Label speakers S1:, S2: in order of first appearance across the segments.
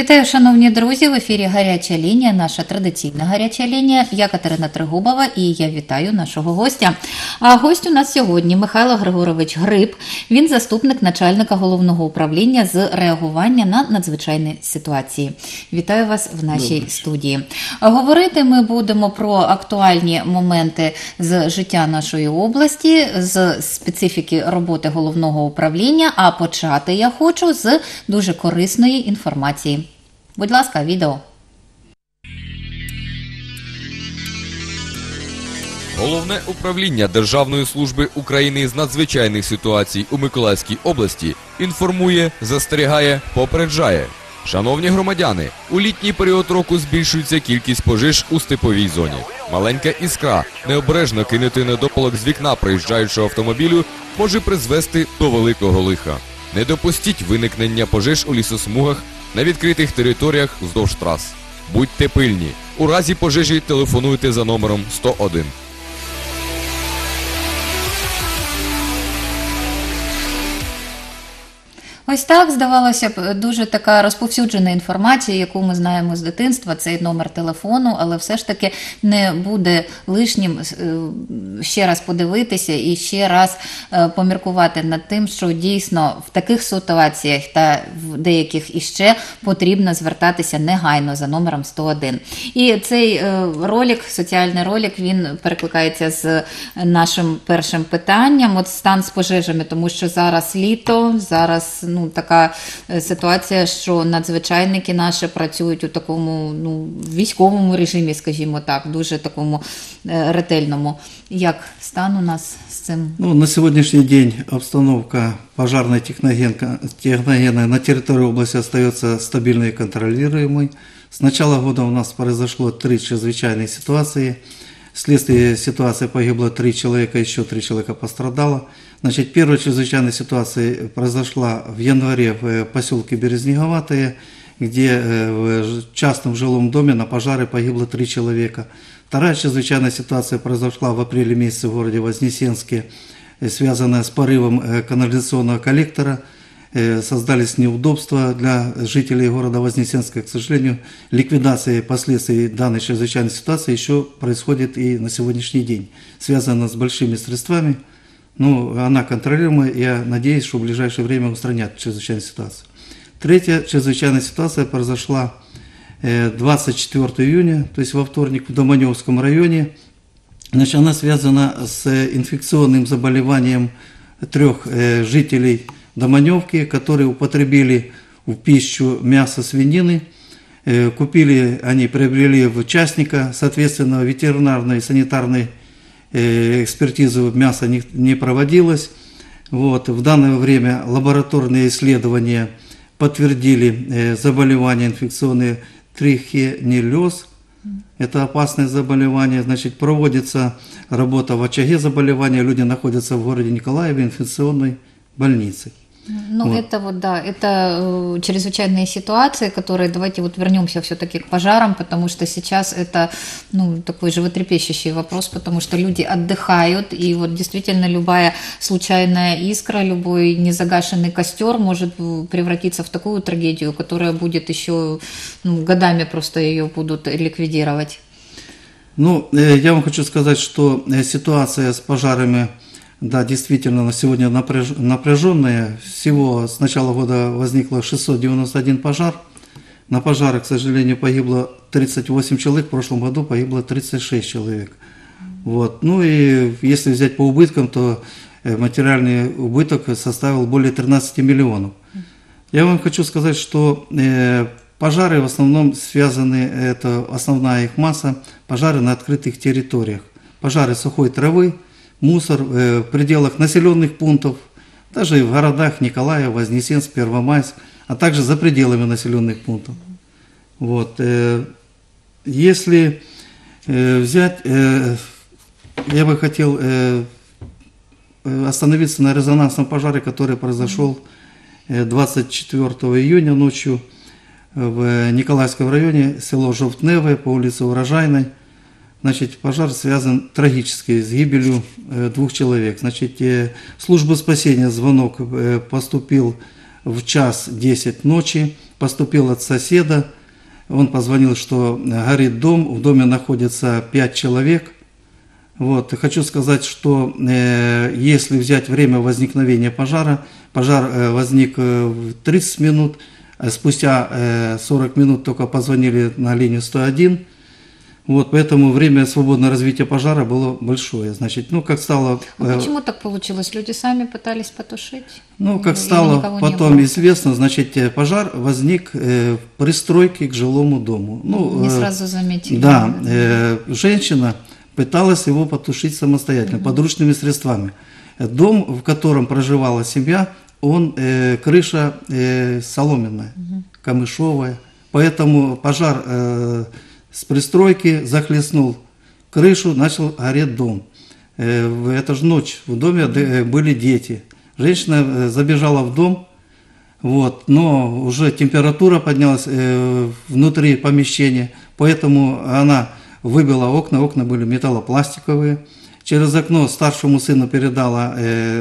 S1: Вітаю, шановні друзі, в ефірі «Гаряча лінія», наша традиційна гаряча лінія. Я Катерина Трегубова і я вітаю нашого гостя. А гость у нас сьогодні Михайло Григорович Гриб. Він заступник начальника головного управління з реагування на надзвичайні ситуації. Вітаю вас в нашій студії. Говорити ми будемо про актуальні моменти з життя нашої області, з специфіки роботи головного управління, а почати я хочу з дуже корисної інформації. Будь ласка, відео.
S2: Головне управління Державної служби України з надзвичайних ситуацій у Миколаївській області інформує, застерігає, попереджає. Шановні громадяни, у літній період року збільшується кількість пожеж у степовій зоні. Маленька іскра, необережно кинути недопалок з вікна проїжджаючого автомобілю може призвести до великого лиха. Не допустіть виникнення пожеж у лісосмугах, на відкритих територіях вздовж трас. Будьте пильні. У разі пожежі телефонуйте за номером 101.
S1: Ось так, здавалося б, дуже така розповсюджена інформація, яку ми знаємо з дитинства, цей номер телефону, але все ж таки не буде лишнім ще раз подивитися і ще раз поміркувати над тим, що дійсно в таких ситуаціях та в деяких іще потрібно звертатися негайно за номером 101. І цей ролик, соціальний ролик, він перекликається з нашим першим питанням, от стан з пожежами, тому що зараз літо, зараз така ситуація, що надзвичайники наші працюють у такому військовому режимі, скажімо так, дуже такому ретельному. Як стан у нас з цим?
S3: На сегодняшний день обстановка пожарной техногенной на территории области остается стабильной и контролируемой. С начала года у нас произошло 3 чрезвычайные ситуации. Вследствие ситуации погибло 3 человека, еще 3 человека пострадало. Значит, первая чрезвычайная ситуация произошла в январе в поселке Березнеговатое, где в частном жилом доме на пожаре погибло 3 человека. Вторая чрезвычайная ситуация произошла в апреле месяце в городе Вознесенске, связанная с порывом канализационного коллектора. Создались неудобства для жителей города Вознесенска. К сожалению, ликвидация последствий данной чрезвычайной ситуации еще происходит и на сегодняшний день. Связана с большими средствами, но она контролируемая, и я надеюсь, что в ближайшее время устранят чрезвычайную ситуацию. Третья чрезвычайная ситуация произошла 24 июня, то есть во вторник, в Доманевском районе. Значит, она связана с инфекционным заболеванием 3 жителей Доманевки, которые употребили в пищу мясо свинины. Они приобрели в частника, соответственно, ветеринарной и санитарной экспертизы мяса не проводилось. В данное время лабораторные исследования подтвердили заболевание инфекционное трихинеллез. Это опасное заболевание. Значит, проводится работа в очаге заболевания. Люди находятся в городе Николаеве, инфекционной больнице.
S1: Это чрезвычайные ситуации, которые, давайте вернемся все-таки к пожарам, потому что сейчас это, такой животрепещущий вопрос, потому что люди отдыхают, и действительно любая случайная искра, любой незагашенный костер может превратиться в такую трагедию, которая будет еще, годами просто ее будут ликвидировать.
S3: Я вам хочу сказать, что ситуация с пожарами, да, действительно, на сегодня напряженная. Всего с начала года возникло 691 пожар. На пожары, к сожалению, погибло 38 человек, в прошлом году погибло 36 человек. И если взять по убыткам, то материальный убыток составил более 13 миллионов. Я вам хочу сказать, что пожары в основном связаны, это основная их масса, пожары на открытых территориях. Пожары сухой травы, мусор в пределах населенных пунктов, даже и в городах Николаев, Вознесенск, Первомайск, а также за пределами населенных пунктов. Если взять, я бы хотел остановиться на резонансном пожаре, который произошел 24 июня ночью в Николаевском районе, село Жовтневе по улице Урожайной. Значит, пожар связан трагически с гибелью 2 человек. Значит, служба спасения, звонок поступил в час 10 ночи. поступил от соседа. Он позвонил, что горит дом, в доме находится 5 человек. Вот. И хочу сказать, что если взять время возникновения пожара, пожар возник в 30 минут, спустя 40 минут только позвонили на линию 101. Вот, поэтому время свободного развития пожара было большое. Значит, ну, как стало...
S1: А почему так получилось? Люди сами пытались потушить?
S3: Ну, как
S1: Или
S3: стало
S1: никого не
S3: потом
S1: было?
S3: известно, значит, пожар возник в пристройке к жилому дому. Ну,
S1: Не сразу заметили.
S3: Да, женщина пыталась его потушить самостоятельно, подручными средствами. Дом, в котором проживала семья, он, крыша соломенная, камышовая, поэтому пожар с пристройки захлестнул крышу, начал гореть дом. Это же ночь, в доме были дети. Женщина забежала в дом, вот, но уже температура поднялась внутри помещения, поэтому она выбила окна, окна были металлопластиковые. Через окно старшему сыну передала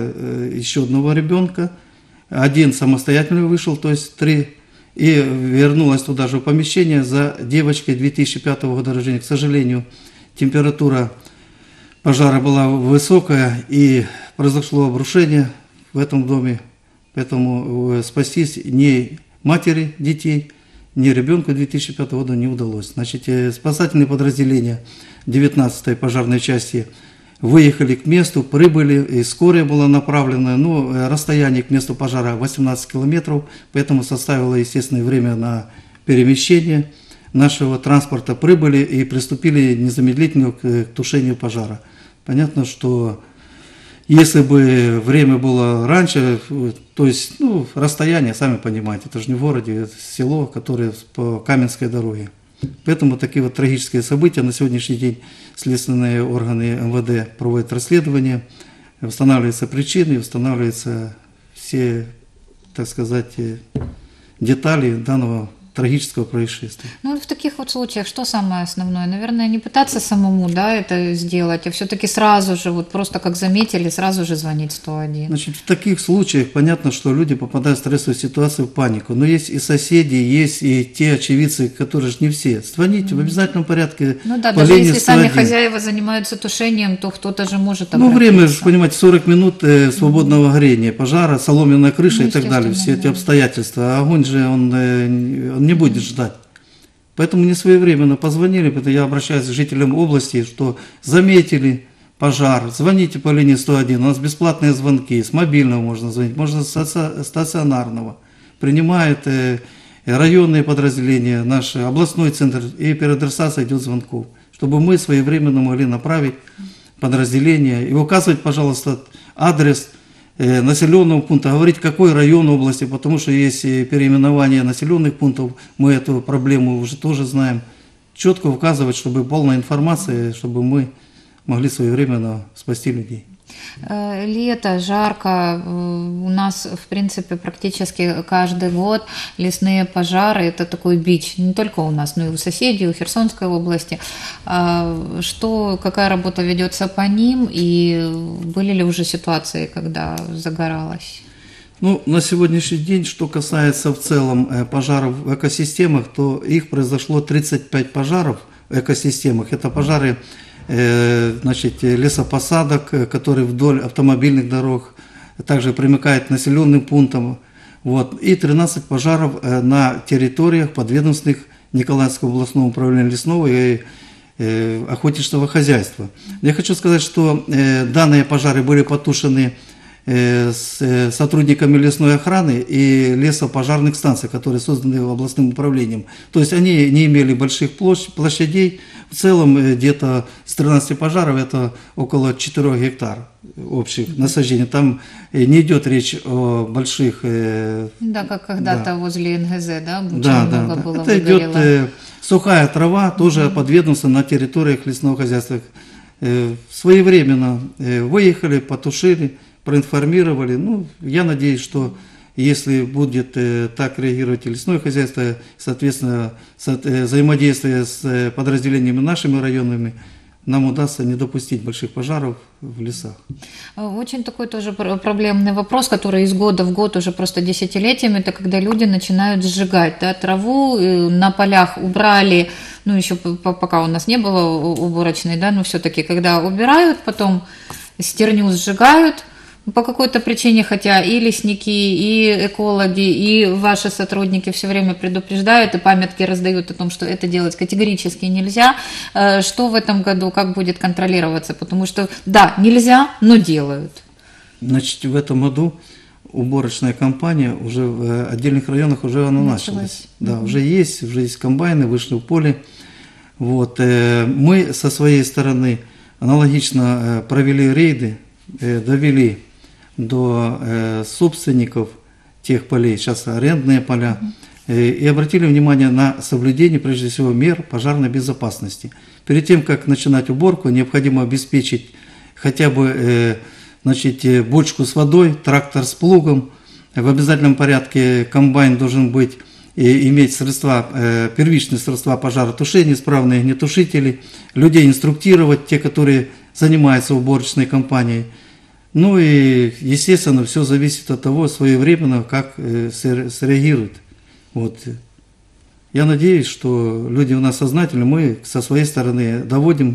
S3: еще одного ребенка. Один самостоятельно вышел, то есть 3, и вернулась туда же в помещение за девочкой 2005 года рождения. К сожалению, температура пожара была высокая, и произошло обрушение в этом доме. Поэтому спастись ни матери детей, ни ребенку 2005 года не удалось. Значит, спасательные подразделения 19-й пожарной части выехали к месту, прибыли, и скорая была направлена. Ну, расстояние к месту пожара 18 километров, поэтому составило естественное время на перемещение нашего транспорта. Прибыли и приступили незамедлительно к тушению пожара. Понятно, что если бы время было раньше, то есть, ну, расстояние, сами понимаете, это же не в городе, это село, которое по Каменской дороге. Поэтому такие вот трагические события. На сегодняшний день следственные органы МВД проводят расследование, восстанавливаются причины, восстанавливаются все, так сказать, детали данного трагического происшествия.
S1: Ну, в таких вот случаях что самое основное? Наверное, не пытаться самому, да, это сделать, а все-таки сразу же, вот просто как заметили, сразу же звонить 101.
S3: Значит, в таких случаях понятно, что люди попадают в стрессовую ситуацию, в панику. Но есть и соседи, есть и те очевидцы, которые же не все. Звоните в обязательном порядке.
S1: Ну да,
S3: по
S1: даже
S3: линии
S1: если сами
S3: 101.
S1: хозяева занимаются тушением, то кто-то же может
S3: Ну, время,
S1: обратиться.
S3: понимаете, 40 минут свободного горения, пожара, соломенная крыша
S1: Ну,
S3: и так далее, все эти
S1: естественно, да.
S3: обстоятельства. А огонь же, он не будет ждать. Поэтому не своевременно позвонили, поэтому я обращаюсь к жителям области, что заметили пожар, звоните по линии 101, у нас бесплатные звонки, с мобильного можно звонить, можно с стационарного. Принимают районные подразделения, наш областной центр, и переадресация идет звонков, чтобы мы своевременно могли направить подразделения и указывать, пожалуйста, адрес населенного пункта, говорить, какой район области, потому что есть переименование населенных пунктов, мы эту проблему уже тоже знаем. Четко указывать, чтобы полная информация, чтобы мы могли своевременно спасти людей.
S1: Лето, жарко, у нас, в принципе, практически каждый год лесные пожары – это такой бич, не только у нас, но и у соседей, у Херсонской области. Какая работа ведется по ним, и были ли уже ситуации, когда загоралось?
S3: Ну, на сегодняшний день, что касается в целом пожаров в экосистемах, то их произошло 35 пожаров в экосистемах. Это пожары значит, лесопосадок, которые вдоль автомобильных дорог, также примыкают к населенным пунктам. Вот. И 13 пожаров на территориях подведомственных Николаевского областного управления лесного и охотничьего хозяйства. Я хочу сказать, что данные пожары были потушены с сотрудниками лесной охраны и лесопожарных станций, которые созданы областным управлением. То есть они не имели больших площадей. В целом где-то с 13 пожаров это около 4 гектар общих насаждений. Там не идет речь о больших...
S1: Да, как когда-то
S3: да.
S1: Возле НГЗ, да? Очень
S3: Да,
S1: много
S3: да.
S1: было
S3: Это
S1: выгорело.
S3: идет сухая трава, тоже подведомство на территориях лесного хозяйства. Своевременно выехали, потушили, проинформировали. Ну, я надеюсь, что если будет так реагировать и лесное хозяйство, соответственно, взаимодействие с подразделениями нашими районными, нам удастся не допустить больших пожаров в лесах.
S1: Очень такой тоже проблемный вопрос, который из года в год уже просто десятилетиями, это когда люди начинают сжигать, да, траву, на полях убрали, ну еще пока у нас не было уборочной, да, но все-таки когда убирают, потом стерню сжигают по какой-то причине, хотя и лесники, и экологи, и ваши сотрудники все время предупреждают и памятки раздают о том, что это делать категорически нельзя. Что в этом году, как будет контролироваться? Потому что, да, нельзя, но делают.
S3: Значит, в этом году уборочная кампания уже в отдельных районах уже она началась. Да, уже есть комбайны, вышли в поле. Вот. Мы со своей стороны аналогично провели рейды, довели до собственников тех полей, сейчас арендные поля, и обратили внимание на соблюдение, прежде всего, мер пожарной безопасности. Перед тем, как начинать уборку, необходимо обеспечить хотя бы бочку с водой, трактор с плугом. В обязательном порядке комбайн должен быть и иметь первичные средства пожаротушения, исправные огнетушители, людей инструктировать, те, которые занимаются уборочной кампанией. Ну и, естественно, все зависит от того, своевременно, как среагируют. Вот. Я надеюсь, что люди у нас сознательны, мы со своей стороны доводим,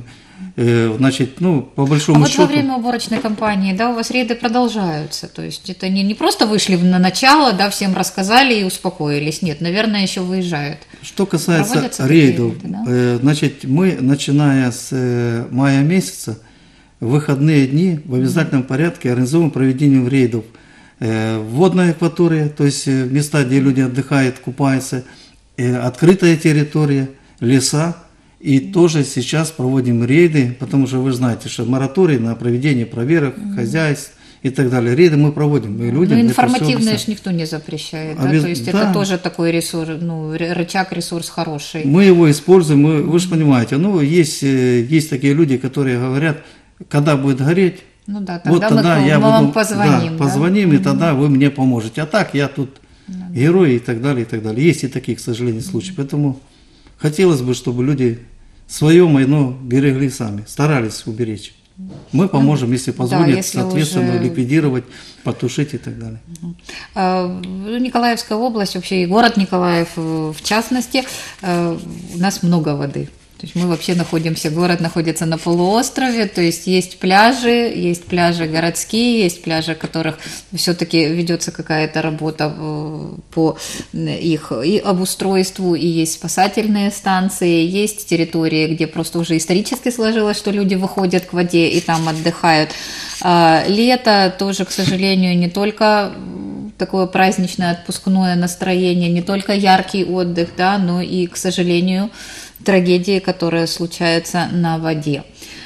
S3: по большому счету.
S1: Во время уборочной кампании, да, у вас рейды продолжаются, то есть это не просто вышли на начало, да, всем рассказали и успокоились, нет, наверное, еще выезжают.
S3: Что касается рейдов, да? Мы, начиная с мая месяца, в выходные дни в обязательном порядке организуем проведение рейдов. Водная акватория, то есть места, где люди отдыхают, купаются, открытая территория, леса. И тоже сейчас проводим рейды, потому что вы знаете, что мораторий на проведение проверок, хозяйств и так далее. Рейды мы проводим. И людям
S1: информативные же никто не запрещает. Да? То есть это тоже такой ресурс, рычаг, ресурс хороший.
S3: Мы его используем, вы же понимаете, есть такие люди, которые говорят, когда будет гореть, тогда мы вам позвоним. Позвоним, и тогда вы мне поможете. А так я тут герой и так далее, и так далее. Есть и такие, к сожалению, случаи. Поэтому хотелось бы, чтобы люди свое майно берегли сами, старались уберечь. Мы поможем, если позволят, соответственно, ликвидировать, потушить и так далее.
S1: Николаевская область, вообще и город Николаев в частности, у нас много воды. То есть мы вообще город находится на полуострове, то есть есть пляжи городские, есть пляжи, в которых все-таки ведется какая-то работа по их и обустройству, и есть спасательные станции, есть территории, где просто уже исторически сложилось, что люди выходят к воде и там отдыхают. Лето тоже, к сожалению, не только такое праздничное отпускное настроение, не только яркий отдых, да, но и, к сожалению, трагедии, которые случаются на воде.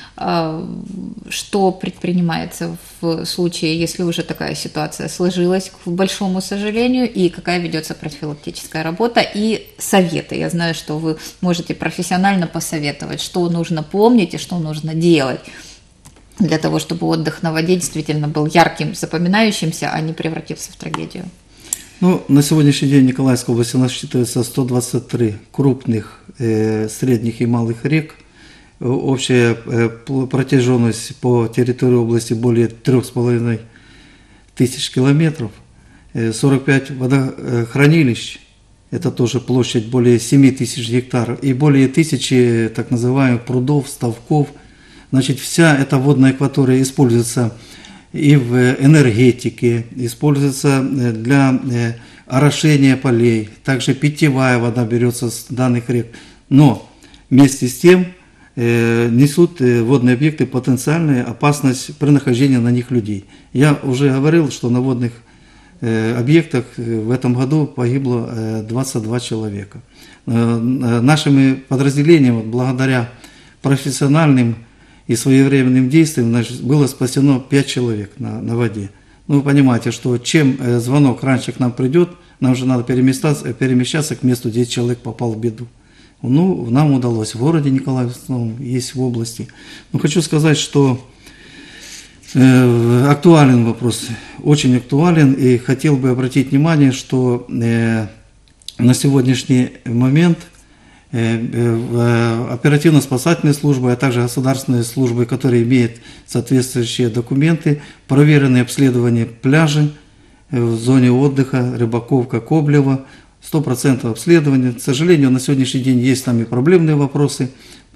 S1: Что предпринимается в случае, если уже такая ситуация сложилась, к большому сожалению, и какая ведется профилактическая работа и советы? Я знаю, что вы можете профессионально посоветовать, что нужно помнить и что нужно делать для того, чтобы отдых на воде действительно был ярким, запоминающимся, а не превратился в трагедию.
S3: На сегодняшний день в Николаевской области у нас считается 123 крупных, средних и малых рек. Общая протяженность по территории области более 3,5 тысяч километров. 45 водохранилищ, это тоже площадь более 7 тысяч гектаров, и более 1000 так называемых прудов, ставков. Значит, вся эта водная акватория используется и в энергетике, используется для орошения полей, также питьевая вода берется с данных рек. Но вместе с тем несут водные объекты потенциальную опасность при нахождении на них людей. Я уже говорил, что на водных объектах в этом году погибло 22 человека. Нашими подразделениями, благодаря профессиональным и своевременным действиям, было спасено 5 человек на воде. Вы понимаете, что чем звонок раньше к нам придет, нам же надо перемещаться к месту, где человек попал в беду. Нам удалось в городе Николаевском, есть в области. Но хочу сказать, что актуален вопрос, очень актуален, и хотел бы обратить внимание, что на сегодняшний момент оперативно-спасательные службы, а также государственные службы, которые имеют соответствующие документы, проверенные обследования пляжей в зоне отдыха, Рыбаковка, Коблево, 100% обследования. К сожалению, на сегодняшний день есть там и проблемные вопросы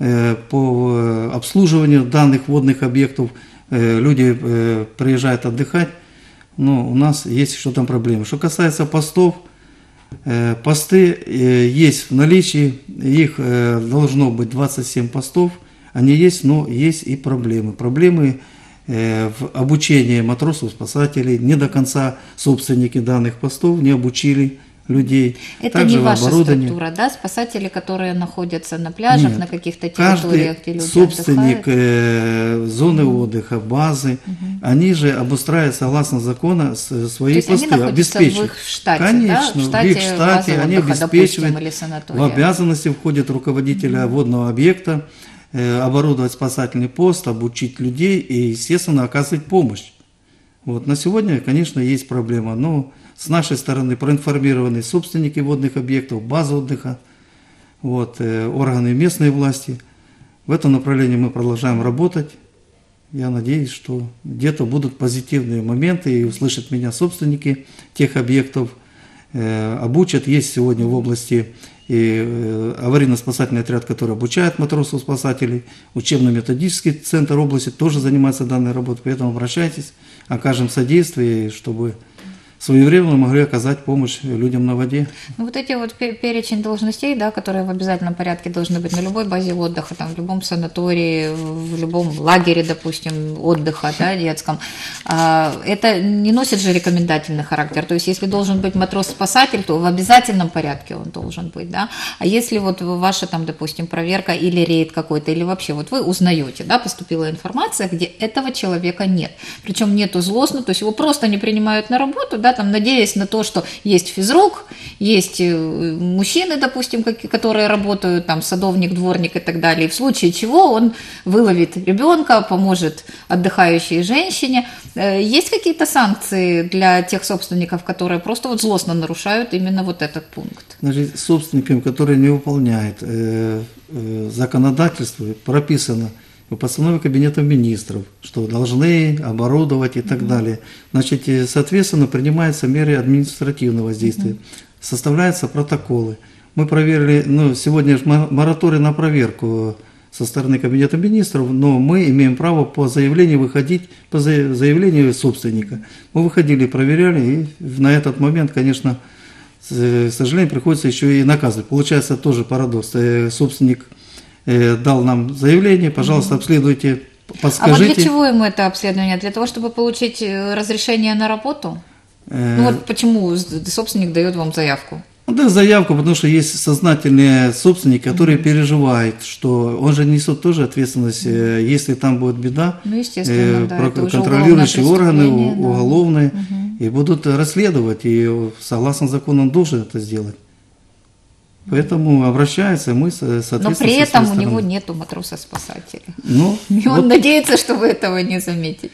S3: по обслуживанию данных водных объектов. Люди приезжают отдыхать, но у нас есть еще там проблемы. Что касается постов, посты есть в наличии, их должно быть 27 постов, они есть, но есть и проблемы. Проблемы в обучении матросов-спасателей, не до конца собственники данных постов не обучили людей.
S1: Это
S3: Также
S1: не ваша
S3: оборудование.
S1: структура, да? Спасатели, которые находятся на пляжах,
S3: Нет.
S1: на каких-то территориях, где
S3: Каждый
S1: люди
S3: собственник
S1: отдыхают.
S3: зоны отдыха, базы, они же обустраивают согласно закону свои
S1: То есть они
S3: посты,
S1: находятся
S3: обеспечивают.
S1: в их штате,
S3: Конечно,
S1: да? В
S3: в их
S1: штате
S3: штате
S1: базы
S3: они
S1: отдыха,
S3: обеспечивают.
S1: допустим, или
S3: В
S1: санатория.
S3: обязанности входит руководителя водного объекта оборудовать спасательный пост, обучить людей и, естественно, оказывать помощь. Вот. На сегодня, конечно, есть проблема, но с нашей стороны проинформированы собственники водных объектов, базы отдыха, вот, органы местной власти. В этом направлении мы продолжаем работать. Я надеюсь, что где-то будут позитивные моменты и услышат меня собственники тех объектов, обучат. Есть сегодня в области и аварийно-спасательный отряд, который обучает матросов-спасателей, учебно-методический центр области тоже занимается данной работой, поэтому обращайтесь, окажем содействие, чтобы своевременно могли оказать помощь людям на воде.
S1: Ну, вот эти вот перечень должностей, да, которые в обязательном порядке должны быть на любой базе отдыха, там, в любом санатории, в любом лагере, допустим, отдыха, да, детском, это не носит же рекомендательный характер. То есть, если должен быть матрос-спасатель, то в обязательном порядке он должен быть, да. А если вот ваша, там, допустим, проверка или рейд какой-то, или вообще вот вы узнаете, да, поступила информация, где этого человека нет. Причем нету злостно, то есть его просто не принимают на работу, да, там, надеясь на то, что есть физрук, есть мужчины, допустим, которые работают, там, садовник, дворник и так далее. И в случае чего он выловит ребенка, поможет отдыхающей женщине. Есть какие-то санкции для тех собственников, которые просто вот злостно нарушают именно вот этот пункт?
S3: Значит, собственникам, которые не выполняют законодательство, прописано в постанове Кабинета министров, что должны оборудовать и так далее. Значит, соответственно, принимаются меры административного воздействия, составляются протоколы. Мы проверили, сегодня же мораторий на проверку со стороны Кабинета министров, но мы имеем право по заявлению выходить, по заявлению собственника. Мы выходили, проверяли, и на этот момент, конечно, к сожалению, приходится еще и наказывать. Получается тоже парадокс. Собственник дал нам заявление, пожалуйста, обследуйте, подскажите.
S1: А вот для чего ему это обследование? Для того, чтобы получить разрешение на работу? Ну вот почему собственник дает вам заявку?
S3: Да, заявку, потому что есть сознательные собственники, которые переживают, что он же несет тоже ответственность, если там будет беда,
S1: Ну, естественно, да, это уже
S3: контролирующие органы,
S1: уголовное преступление, да.
S3: уголовные, и будут расследовать, и согласно закону он должен это сделать. Поэтому обращается, мы, соответственно,
S1: Но при
S3: со
S1: этом
S3: своей
S1: у него
S3: стороны.
S1: нету матроса-спасателя.
S3: Ну,
S1: И он
S3: вот
S1: надеется, что вы этого не заметите.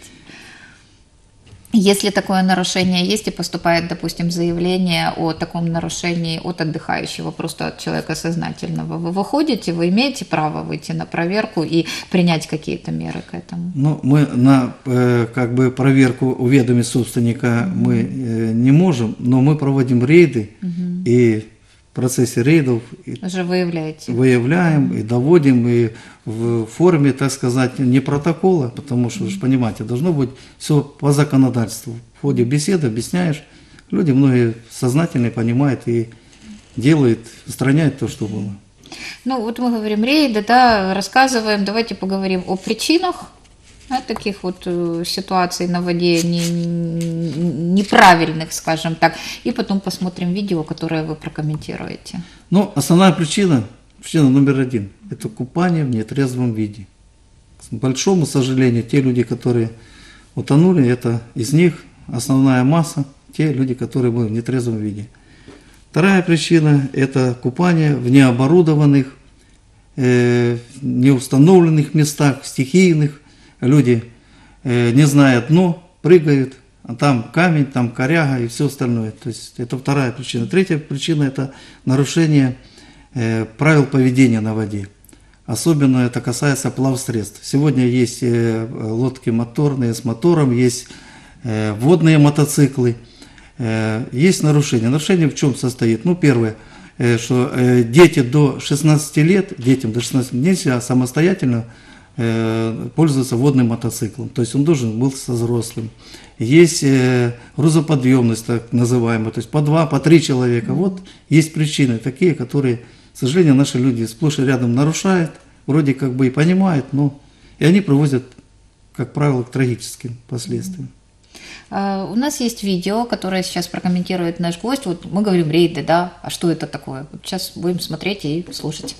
S1: Если такое нарушение есть и поступает, допустим, заявление о таком нарушении от отдыхающего, просто от человека сознательного, вы выходите, вы имеете право выйти на проверку и принять какие-то меры к этому?
S3: Ну, мы на как бы проверку уведомить собственника мы не можем, но мы проводим рейды, и в процессе рейдов
S1: Уже выявляете?
S3: выявляем и доводим, и в форме, так сказать, не протокола, потому что, вы же понимаете, должно быть все по законодательству. В ходе беседы объясняешь, люди многие сознательные понимают и делают, устраняют то, что было.
S1: Ну, вот мы говорим рейды, да, рассказываем, давайте поговорим о причинах, да, таких вот ситуаций на воде неправильных, скажем так, и потом посмотрим видео, которое вы прокомментируете.
S3: Но основная причина номер один – это купание в нетрезвом виде. К большому сожалению, те люди, которые утонули, это из них основная масса, те люди, которые были в нетрезвом виде. Вторая причина – это купание в необорудованных, неустановленных местах, стихийных. Люди, не зная дно, прыгают, а там камень, там коряга и все остальное. То есть это вторая причина. Третья причина – это нарушение правил поведения на воде. Особенно это касается плавсредств. Сегодня есть лодки моторные с мотором, есть водные мотоциклы. Есть нарушения. Нарушение в чем состоит? Ну, первое, что дети до 16 лет, детям до 16 лет нельзя самостоятельно пользоваться водным мотоциклом. То есть он должен быть со взрослым. Есть грузоподъемность, так называемая, то есть по 2, по 3 человека. Вот есть причины такие, которые, к сожалению, наши люди сплошь и рядом нарушают, вроде как бы и понимают, но и они приводят, как правило, к трагическим последствиям.
S1: У нас есть видео, которое сейчас прокомментирует наш гость. Вот мы говорим рейды, да, а что это такое? Вот сейчас будем смотреть и слушать,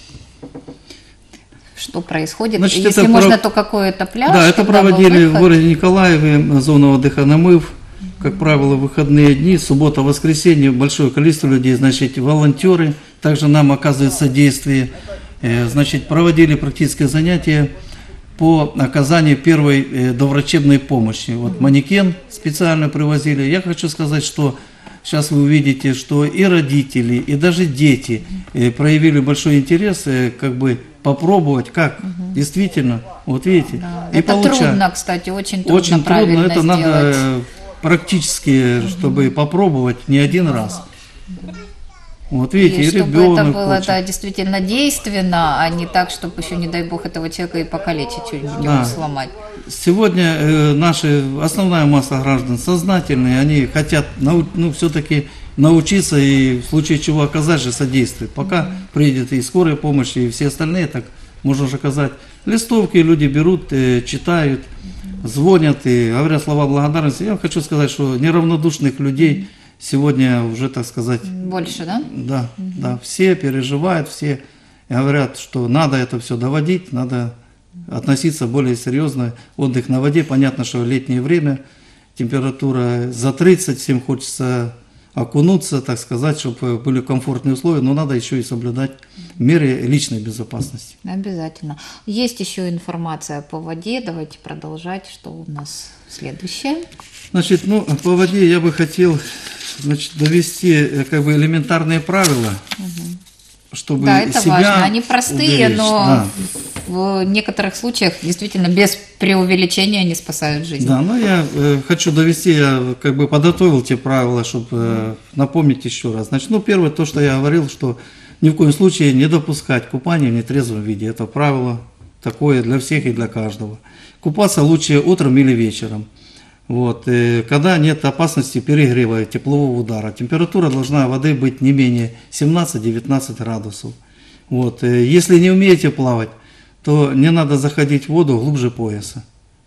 S1: что происходит.
S3: Значит,
S1: если
S3: это
S1: можно, то какой это пляж?
S3: Да, это
S1: когда был
S3: проводили в
S1: выход?
S3: городе Николаеве, зону отдыха Намыв. Как правило, в выходные дни, суббота, воскресенье, большое количество людей, значит, волонтеры также нам оказывают содействие. Значит, проводили практическое занятие по оказанию первой доврачебной помощи. Вот манекен специально привозили. Я хочу сказать, что сейчас вы увидите, что и родители, и даже дети проявили большой интерес, как бы попробовать, как действительно, вот видите,
S1: Да.
S3: и
S1: Это
S3: получать.
S1: трудно, кстати, очень трудно
S3: Очень
S1: правильно
S3: трудно, это
S1: сделать.
S3: надо практически, чтобы попробовать не один раз. Вот видите, и
S1: чтобы
S3: ребенок
S1: это было
S3: хочет.
S1: да, действительно действенно, а не так, чтобы еще, не дай бог, этого человека и покалечить, что-нибудь
S3: Да.
S1: ему сломать.
S3: Сегодня наши, основная масса граждан сознательные, они хотят все-таки научиться и в случае чего оказать же содействие. Пока приедет и скорая помощь, и все остальные, так можно же оказать. Листовки люди берут, читают, звонят и говорят слова благодарности. Я хочу сказать, что неравнодушных людей сегодня уже, так сказать,
S1: Больше, да?
S3: да, да, все переживают, все говорят, что надо это все доводить, надо относиться более серьезно. Отдых на воде, понятно, что в летнее время температура за 30, всем хочется окунуться, так сказать, чтобы были комфортные условия, но надо еще и соблюдать меры личной безопасности.
S1: Обязательно. Есть еще информация по воде. Давайте продолжать. Что у нас следующее?
S3: Значит, ну, по воде я бы хотел, значит, довести как бы элементарные правила, чтобы
S1: Да, это
S3: себя
S1: важно. Они простые,
S3: уберечь.
S1: но
S3: Да.
S1: в некоторых случаях действительно без преувеличения они спасают жизнь.
S3: Да, но я хочу довести, я как бы подготовил те правила, чтобы напомнить еще раз. Значит, ну, первое, то, что я говорил, что ни в коем случае не допускать купания в нетрезвом виде. Это правило такое для всех и для каждого. Купаться лучше утром или вечером. Вот, когда нет опасности перегрева, теплового удара. Температура должна воды быть не менее 17-19 градусов. Вот, если не умеете плавать, то не надо заходить в воду глубже пояса.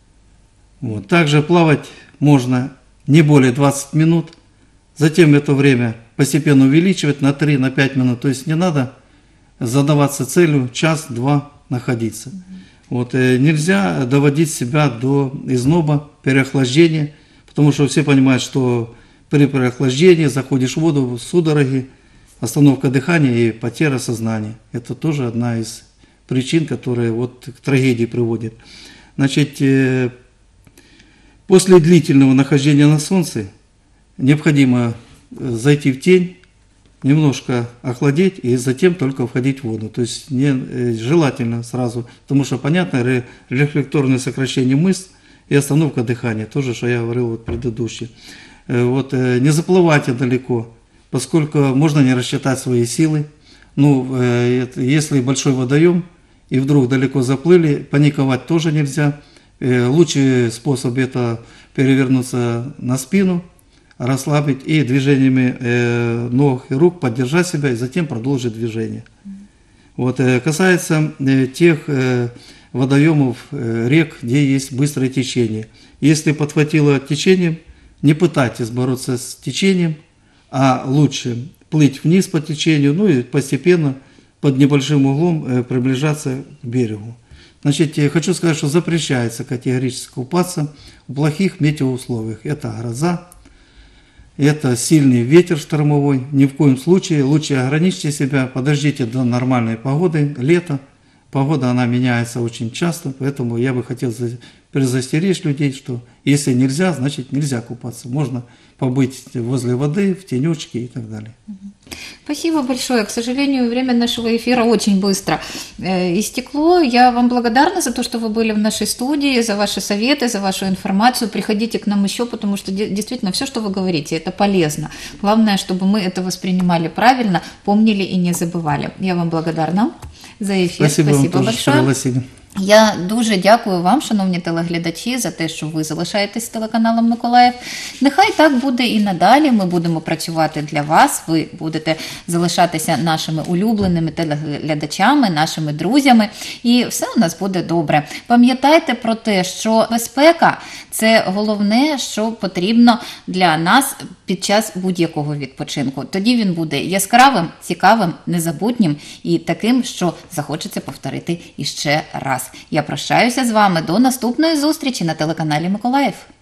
S3: Вот. Также плавать можно не более 20 минут, затем это время постепенно увеличивать на 3-5 минут. То есть не надо задаваться целью час-два находиться. Вот. Нельзя доводить себя до изноба, переохлаждения, потому что все понимают, что при переохлаждении заходишь в воду, судороги, остановка дыхания и потеря сознания. Это тоже одна из причин, которые вот к трагедии приводят. Значит, после длительного нахождения на солнце необходимо зайти в тень, немножко охладеть и затем только входить в воду. То есть не желательно сразу, потому что, понятно, рефлекторное сокращение мышц и остановка дыхания, тоже, что я говорил вот предыдущий. Вот, не заплывайте далеко, поскольку можно не рассчитать свои силы. Ну, если большой водоем и вдруг далеко заплыли, паниковать тоже нельзя. Лучший способ это перевернуться на спину, расслабить и движениями ног и рук поддержать себя и затем продолжить движение. Вот, касается тех водоемов, рек, где есть быстрое течение. Если подхватило течением, не пытайтесь бороться с течением, а лучше плыть вниз по течению, ну и постепенно под небольшим углом приближаться к берегу. Значит, я хочу сказать, что запрещается категорически купаться в плохих метеоусловиях. Это гроза, это сильный ветер штормовой. Ни в коем случае лучше ограничьте себя, подождите до нормальной погоды, лето. Погода, она меняется очень часто, поэтому я бы хотел предостеречь людей, что если нельзя, значит нельзя купаться. Можно побыть возле воды, в тенечке и так далее.
S1: Спасибо большое. К сожалению, время нашего эфира очень быстро истекло. Я вам благодарна за то, что вы были в нашей студии, за ваши советы, за вашу информацию. Приходите к нам еще, потому что действительно все, что вы говорите, это полезно. Главное, чтобы мы это воспринимали правильно, помнили и не забывали. Я вам благодарна за ефір.
S3: Спасибо вам теж, що пригласили.
S1: Я дуже дякую вам, шановні телеглядачі, за те, що ви залишаєтесь з телеканалом Миколаїв. Нехай так буде і надалі. Ми будемо працювати для вас. Ви будете залишатися нашими улюбленими телеглядачами, нашими друзями. І все у нас буде добре. Пам'ятайте про те, що безпека – це головне, що потрібно для нас під час будь-якого відпочинку. Тоді він буде яскравим, цікавим, незабутнім і таким, що захочеться повторити іще раз. Я прощаюся з вами до наступної зустрічі на телеканалі Миколаїв.